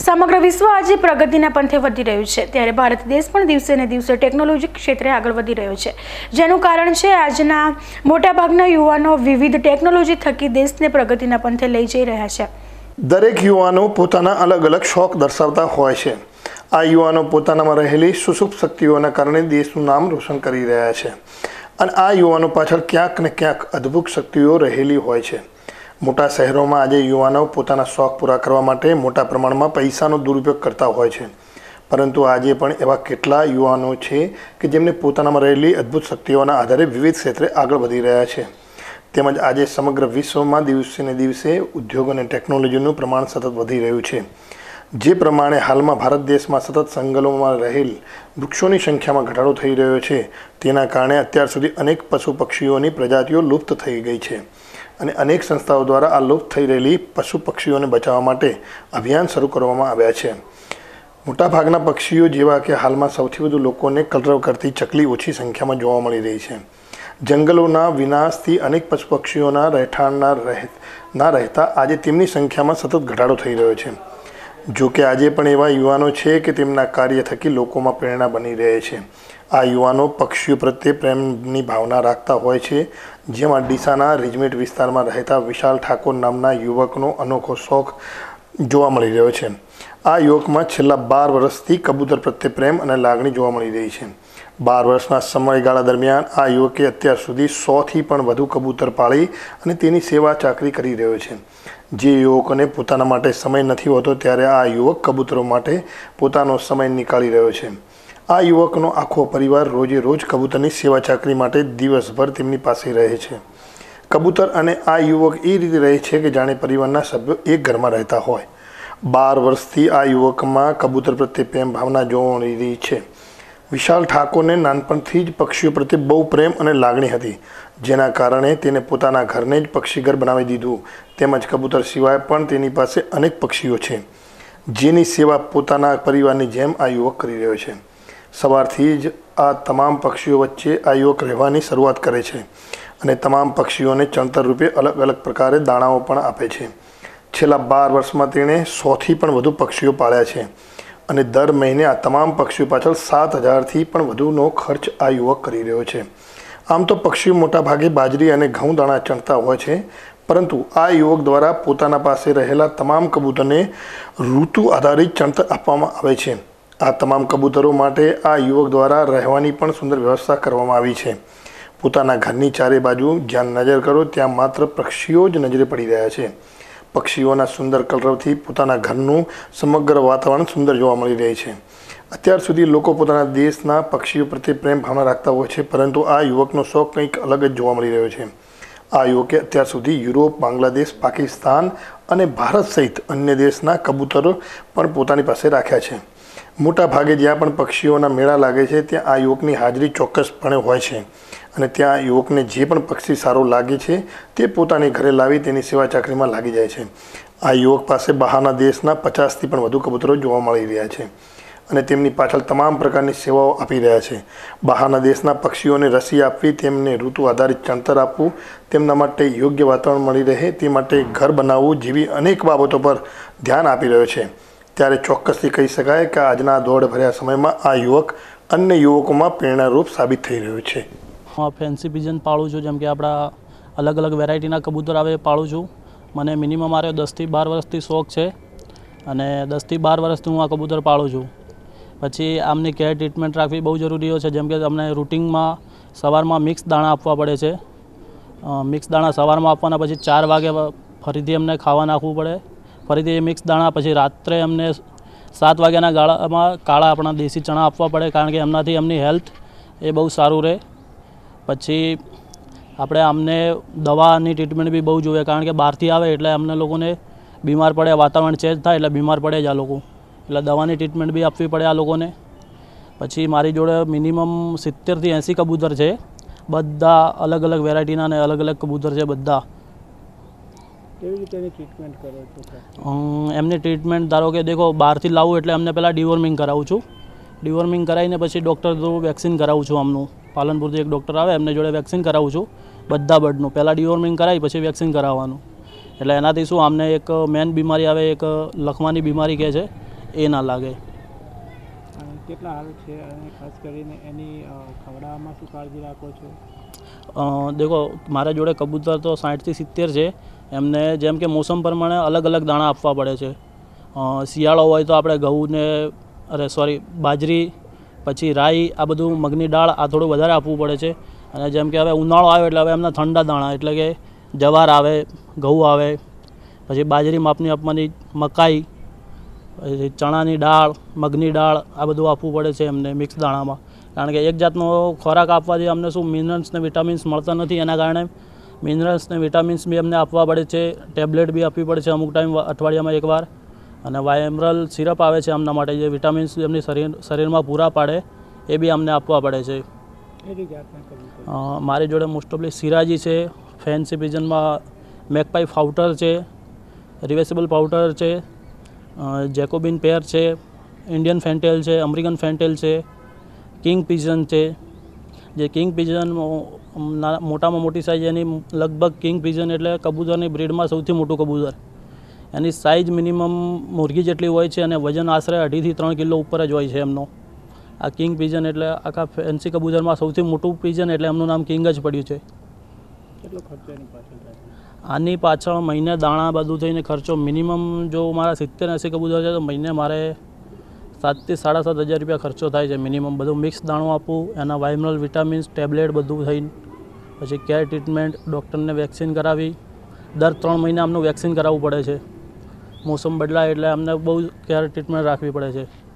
સમગ્ર વિશ્વ આજે પ્રગતિના પંથે વધી રહ્યું છે, ત્યારે ભારત દેશ પણ દિવસે ને દિવસે ટેકનોલોજી ક્ષેત્રે આગળ વધી રહ્યો છે, જેનું કારણ છે આજના મોટાભાગના યુવાનો વિવિધ ટેકનોલોજી થકી દેશને પ્રગતિના પંથે લઈ જઈ રહ્યા છે। દરેક યુવાનો પોતાના અલગ અલગ શોખ દર્શાવતા હોય છે। આ યુવાનો પોતાનામાં રહેલી સુષુપ્ત શક્તિઓના કારણે દેશનું નામ રોશન કરી રહ્યા છે અને આ યુવાનો પાછળ ક્યાંક ને ક્યાંક અદ્ભુત શક્તિઓ રહેલી હોય છે। મોટા શહેરોમાં આજે યુવાનો પોતાના શોખ પૂરા કરવા માટે મોટા પ્રમાણમાં પૈસાનો દુરુપયોગ કરતા હોય છે, પરંતુ આજે પણ એવા કેટલા યુવાનો છે કે જેમને પોતાનામાં રહેલી અદ્ભુત શક્તિઓના આધારે વિવિધ ક્ષેત્રે આગળ વધી રહ્યા છે। તેમજ આજે સમગ્ર વિશ્વમાં દિવસે ને દિવસે ઉદ્યોગ અને ટેકનોલોજીનું પ્રમાણ સતત વધી રહ્યું છે, જે પ્રમાણે હાલમાં ભારત દેશમાં સતત જંગલોમાં રહેલ વૃક્ષોની સંખ્યામાં ઘટાડો થઈ રહ્યો છે, તેના કારણે અત્યાર સુધી અનેક પશુ પક્ષીઓની પ્રજાતિઓ લુપ્ત થઈ ગઈ છે અને અનેક સંસ્થાઓ દ્વારા આ લુપ્ત થઈ રહેલી પશુ પક્ષીઓને બચાવવા માટે અભિયાન શરૂ કરવામાં આવ્યા છે। મોટાભાગના પક્ષીઓ જેવા કે હાલમાં સૌથી વધુ લોકોને કલરવ કરતી ચકલી ઓછી સંખ્યામાં જોવા મળી રહી છે। જંગલોના વિનાશથી અનેક પશુ પક્ષીઓના રહેઠાણના ના રહેતા આજે તેમની સંખ્યામાં સતત ઘટાડો થઈ રહ્યો છે। જો કે આજે પણ એવા યુવાનો છે કે તેમના કાર્ય થકી લોકોમાં પ્રેરણા બની રહે છે। આ યુવાનો પક્ષીઓ પ્રત્યે પ્રેમની ભાવના રાખતા હોય છે, જેમાં ડીસાના રિજમેન્ટ વિસ્તારમાં રહેતા વિશાલ ઠાકોર નામના યુવકનો અનોખો શોખ જોવા મળી રહ્યો છે। આ યુવકમાં છેલ્લા 12 વર્ષથી કબૂતર પ્રત્યે પ્રેમ અને લાગણી જોવા મળી રહી છે। 12 વર્ષના સમયગાળા દરમિયાન આ યુવકે અત્યાર સુધી 100થી પણ વધુ કબૂતર પાળી અને તેની સેવા ચાકરી કરી રહ્યો છે। જે યુવકોને પોતાના માટે સમય નથી હોતો, ત્યારે આ યુવક કબૂતરો માટે પોતાનો સમય નીકાળી રહ્યો છે। આ યુવકનો આખો પરિવાર રોજે રોજ કબૂતરની સેવા ચાકરી માટે દિવસભર તેમની પાસે રહે છે। કબૂતર અને આ યુવક એ રીતે રહે છે કે જાણે પરિવારના સભ્યો એક ઘરમાં રહેતા હોય। 12 વર્ષથી આ યુવકમાં કબૂતર પ્રત્યે પ્રેમ ભાવના જોવા મળી રહી છે। વિશાલ ઠાકોરને નાનપણથી જ પક્ષીઓ પ્રત્યે બહુ પ્રેમ અને લાગણી હતી, જેના કારણે તેને પોતાના ઘરને જ પક્ષીઘર બનાવી દીધું। તેમજ કબૂતર સિવાય પણ તેની પાસે અનેક પક્ષીઓ છે, જેની સેવા પોતાના પરિવારની જેમ આ યુવક કરી રહ્યો છે। સવારથી જ આ તમામ પક્ષીઓ વચ્ચે આ યુવક રહેવાની શરૂઆત કરે છે અને તમામ પક્ષીઓને ચણતર રૂપે અલગ અલગ પ્રકારે દાણાઓ પણ આપે છે। છેલ્લા 12 વર્ષમાં તેણે 100થી પણ વધુ પક્ષીઓ પાળ્યા છે અને દર મહિને આ તમામ પક્ષીઓ પાછળ 7000થી પણ વધુનો ખર્ચ આ યુવક કરી રહ્યો છે। આમ તો પક્ષીઓ મોટાભાગે બાજરી અને ઘઉં દાણા ચણતા હોય છે, પરંતુ આ યુવક દ્વારા પોતાના પાસે રહેલા તમામ કબૂતરને ઋતુ આધારિત ચણતર આપવામાં આવે છે। આ તમામ કબૂતરો માટે આ યુવક દ્વારા રહેવાની પણ સુંદર વ્યવસ્થા કરવામાં આવી છે। પોતાના ઘરની ચારે બાજુ જ્યાં નજર કરો ત્યાં માત્ર પક્ષીઓ જ નજરે પડી રહ્યા છે। પક્ષીઓના સુંદર કલરવથી પોતાના ઘરનું સમગ્ર વાતાવરણ સુંદર જોવા મળી રહે છે। અત્યાર સુધી લોકો પોતાના દેશના પક્ષીઓ પ્રત્યે પ્રેમ ભાવના રાખતા હોય છે, પરંતુ આ યુવકનો શોખ કંઈક અલગ જ જોવા મળી રહ્યો છે। આ યુવકે અત્યાર સુધી યુરોપ, બાંગ્લાદેશ, પાકિસ્તાન અને ભારત સહિત અન્ય દેશના કબૂતરો પણ પોતાની પાસે રાખ્યા છે। મોટા ભાગે જ્યાં પણ પક્ષીઓના મેળા લાગે છે ત્યાં આ યુવકની હાજરી ચોક્કસપણે હોય છે અને ત્યાં યુવકને જે પણ પક્ષી સારો લાગે છે તે પોતાની ઘરે લાવી તેની સેવા ચાકરીમાં લાગી જાય છે। આ યુવક પાસે બહારના દેશના 50થી પણ વધુ કબૂતરો જોવા મળી રહ્યા છે અને તેમની પાછળ તમામ પ્રકારની સેવાઓ આપી રહ્યા છે। બહારના દેશના પક્ષીઓને રસી આપવી, તેમને ઋતુ આધારિત ચણતર આપવું, તેમના માટે યોગ્ય વાતાવરણ મળી રહે તે માટે ઘર બનાવવું જેવી અનેક બાબતો પર ધ્યાન આપી રહ્યો છે। ત્યારે ચોક્કસથી કહી શકાય કે આજના દોડભર્યા સમયમાં આ યુવક અન્ય યુવકોમાં પ્રેરણારૂપ સાબિત થઈ રહ્યું છે। હું ફેન્સી પિજન પાળું છું, જેમ કે આપણા અલગ અલગ વેરાયટીના કબૂતર આવે પાળું છું। મને મિનિમમ મારે 10થી 12 વર્ષથી શોખ છે અને 10થી 12 વર્ષથી હું આ કબૂતર પાળું છું। પછી આમની કેર ટ્રીટમેન્ટ રાખવી બહુ જરૂરી હોય છે, જેમ કે અમને રૂટિનમાં સવારમાં મિક્સ દાણા આપવા પડે છે। મિક્સ દાણા સવારમાં આપવાના, પછી 4 વાગે ફરીથી અમને ખાવા નાખવું પડે, ફરીથી એ મિક્સ દાણા, પછી રાત્રે અમને 7 વાગ્યાના ગાળામાં કાળા આપણા દેશી ચણા આપવા પડે, કારણ કે એમનાથી એમની હેલ્થ એ બહુ સારું રહે। પછી આપણે અમને દવાની ટ્રીટમેન્ટ બી બહુ જોઈએ, કારણ કે બહારથી આવે એટલે અમને લોકોને બીમાર પડે, વાતાવરણ ચેન્જ થાય એટલે બીમાર પડે જ આ લોકો, એટલે દવાની ટ્રીટમેન્ટ બી આપવી પડે આ લોકોને। પછી મારી જોડે મિનિમમ 70થી 80 કબૂતર છે, બધા અલગ અલગ વેરાયટીના અને અલગ અલગ કબૂતર છે બધા। કેવી રીતે એની ટ્રીટમેન્ટ કરો છો? એમની ટ્રીટમેન્ટ ધારો કે દેખો, બહારથી લાવું એટલે અમને પહેલાં ડિવોર્મિંગ કરાવું છું। ડિવોર્મિંગ કરાવીને પછી ડૉક્ટર થ્રુ વેક્સિન કરાવું છું। આમનું પાલનપુરથી એક ડૉક્ટર આવે, એમને જોડે વેક્સિન કરાવું છું બધા બર્ડનું। પહેલાં ડિવોર્મિંગ કરાવી પછી વેક્સિન કરાવવાનું, એટલે એનાથી શું અમને એક મેન બીમારી આવે, એક લખવાની બીમારી કહે છે, એ ના લાગે. અને કેટલા હાલ છે અને ખાસ કરીને એની ખવડાવવામાં શું કાળજી રાખો છો? દેખો મારા જોડે કબૂતર તો 60 થી 70 છે. એમને જેમ કે મોસમ પ્રમાણે અલગ અલગ દાણા આપવા પડે છે. શિયાળો હોય તો આપણે ઘઉં ને બાજરી, પછી રાઈ, આ બધું મગની દાળ આ થોડું વધારે આપવું પડે છે. અને જેમ કે હવે ઉનાળો આવ્યો એટલે હવે એમના ઠંડા દાણા એટલે કે જવાર આવે, ઘઉં આવે, પછી બાજરી માપની આપવાની, મકાઈ, પછી ચણાની દાળ, મગની દાળ આ બધું આપવું પડે છે એમને મિક્સ દાણામાં. કારણ કે એક જાતનો ખોરાક આપવાથી અમને શું મિનરલ્સ ને વિટામિન્સ મળતા નથી, એના કારણે મિનરલ્સ ને વિટામિન્સ બી અમને આપવા પડે છે. ટેબ્લેટ બી આપવી પડે છે અમુક ટાઈમ અઠવાડિયામાં એકવાર. અને વાયમરલ સિરપ આવે છે એમના માટે જે વિટામિન્સ એમની શરીરમાં પૂરા પાડે એ બી અમને આપવા પડે છે. મારી જોડે મોસ્ટ ઓફલી સિરાજી છે, ફેન્સી પિજનમાં મેકપાઈ ફાઉટર છે, રિવેસેબલ પાઉટર છે, જેકોબિન પેર છે, ઇન્ડિયન ફેન્ટેલ છે, અમેરિકન ફેન્ટેલ છે, કિંગ પિજન છે. જે કિંગ પિજન મોટામાં મોટી સાઇઝ એની લગભગ કિંગ પિજન એટલે કબૂતરની બ્રીડમાં સૌથી મોટું કબૂતર. એની સાઇઝ મિનિમમ મુરગી જેટલી હોય છે અને વજન આશરે 2.5 થી 3 કિલો ઉપર જ હોય છે એમનો. આ કિંગ પિજન એટલે આખા ફેન્સી કબૂતરમાં સૌથી મોટું પિજન એટલે એમનું નામ કિંગ જ પડ્યું છે. કેટલો ખર્ચો એની પાછળ થાય? આની પાછળ મહિને દાણા બધું થઈને ખર્ચો મિનિમમ જો મારા 70-80 કબૂતર છે તો મહિને મારે 7,000 થી 7,500 રૂપિયા ખર્ચો થાય છે મિનિમમ. બધું મિક્સ દાણું આપવું, એના વાઇમરલ વિટામિન્સ, ટેબ્લેટ બધું થઈને, પછી કેર ટ્રીટમેન્ટ, ડૉક્ટરને વેક્સિન કરાવી. દર 3 મહિને અમને વેક્સિન કરાવવું પડે છે. મોસમ બદલાય એટલે અમને બહુ કેર ટ્રીટમેન્ટ રાખવી પડે છે.